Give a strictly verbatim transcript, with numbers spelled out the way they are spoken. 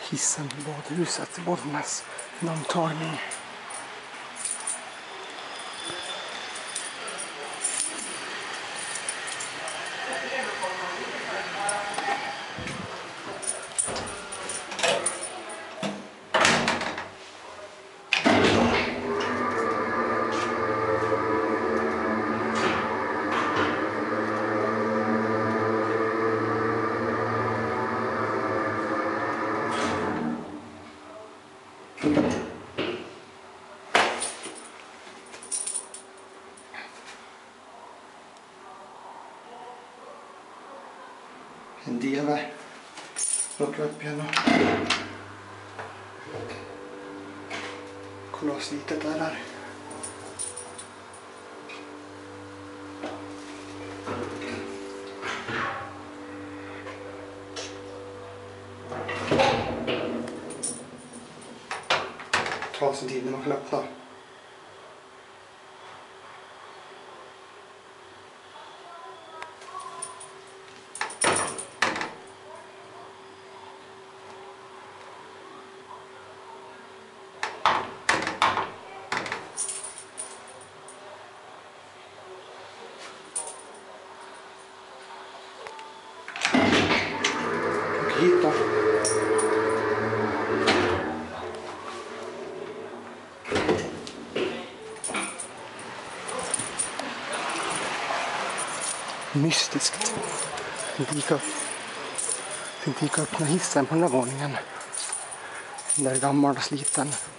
hissen i badhuset, Bollnäs, namntagning. En del plocka upp igen och kolla slitet där där. Ta sin tid när man kan öppna. Hit då. Mystiskt. Det gick upp. Det gick upp öppna hissen på den där våningen. Den där gamla sliten.